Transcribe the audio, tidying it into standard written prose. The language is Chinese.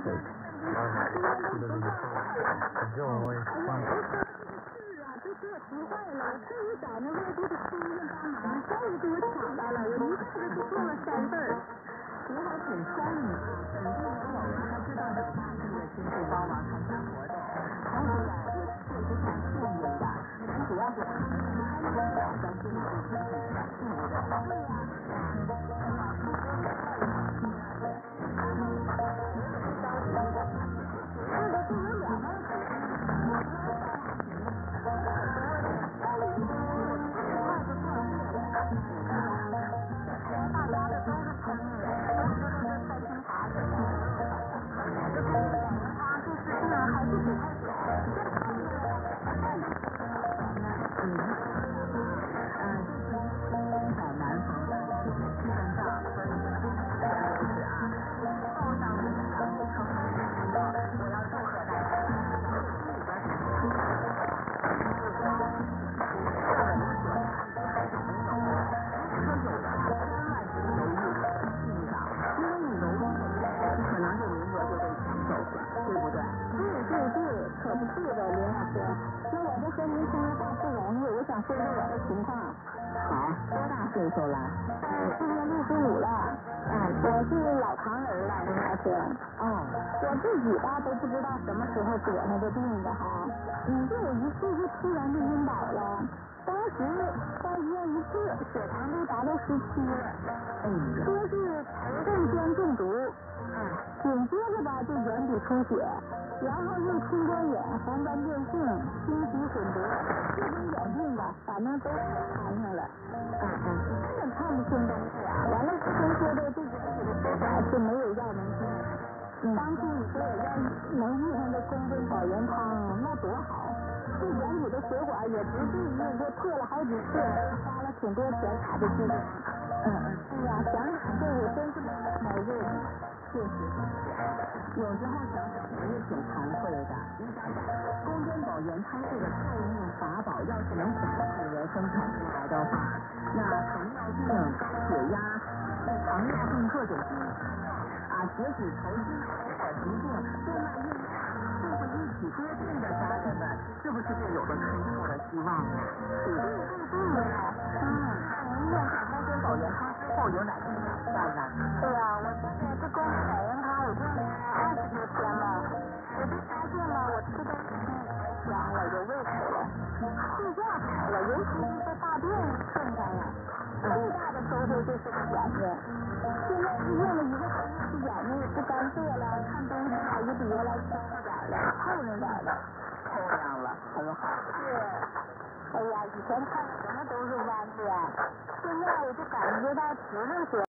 对。这我也放。 这急坏了，我特意找那外地的亲戚帮忙，终于给我抢到了，我一下子就做了3份儿。 你还挺聪明啊，肯定有老妈妈知道你大地的亲戚帮忙参加活动。 同时呀，也确实挺幸运的，咱主要是他们咱心里是挺高兴的。对呀。可不是的，林老师。那我这和您通个话不容易，我想说说我的情况。 好，多大岁数了？ 今年65了。我是老糖人了，林老师。我自己吧都不知道什么时候得那个病的哈。就有一次就突然就晕倒了，当时到医院一测，血糖都达到17了。说是头阵间中毒。紧接着吧就眼底出血，然后又青光眼、黄斑变性、心肌混浊，各种眼病吧，反正都摊上了。根本看不清东西啊！完了，医生说的这个水管是没有药能治。当初你说我要能遇上这公针保元汤，那多好！这眼底的血管也不至于说破了好几次，花了挺多钱才的治疗。对呀，想想这我真是没劲。确实， 有时候想想我也挺惭愧的。你想想，公针保元汤这个救命法宝，要是能早几年生产出来的话，那糖尿病、高血压、糖尿病各种病血脂头晕、血管疾病、动脉硬化，甚至一起多病的家人们，是不是就有了开拓的希望啊？ 对。 那您用上公针保元汤之后有哪些改善呢？ 对呀，我现在这公针保元汤我用了20多天了，我就发现了我吃东西香了，有胃口了，睡觉好了，尤其是这大便顺畅了。最大的收获就是眼睛，现在是用了1个多月，眼睛也不干涩了，看东西也比原来清楚点了，透亮点了。 透亮了，很好。 是。哎呀，以前看什么都是弯的，现在我就感觉到直着些。